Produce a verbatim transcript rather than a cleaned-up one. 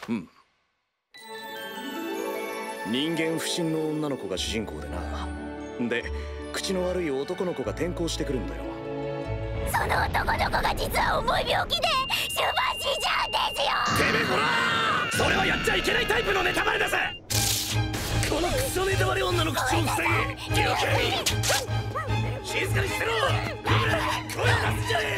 うん。人間不信の女の子が主人公でな。で、口の悪い男の子が転校してくるんだよ。 その男の子が実は重い病気で終盤死んじゃうんですよ。 てめえほら、それはやっちゃいけないタイプのネタバレだぜ。このクソネタバレ女の口を塞げ。了解。静かにしてろ。声を出すんじゃねえ。